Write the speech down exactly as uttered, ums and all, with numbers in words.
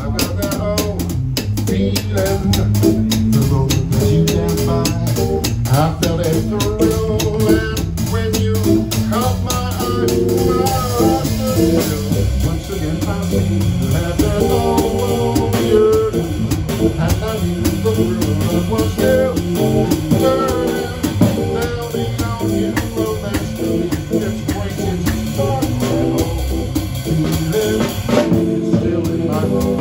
I've got that old feeling, the road that you can't buy. I felt a thrill, and when you caught my eye, my heart stood still. Once again I see you had that old yearning, and I knew the world was still turning. Now lean on you, romance to me. It's wasted, start my whole feeling is still in my heart.